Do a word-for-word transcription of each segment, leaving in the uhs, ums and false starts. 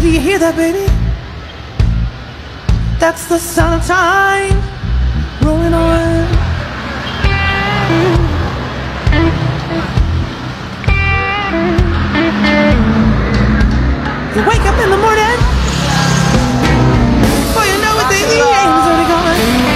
Do you hear that, baby? That's the sound of time rolling on. You wake up in the morning, before you know it, the E A's already gone.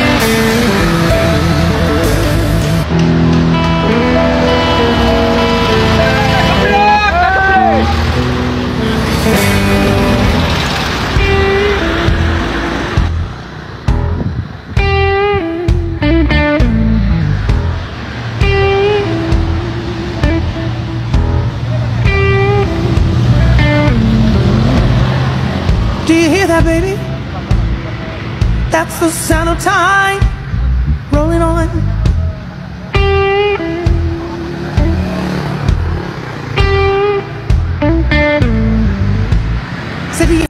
Do you hear that, baby? That's the sound of time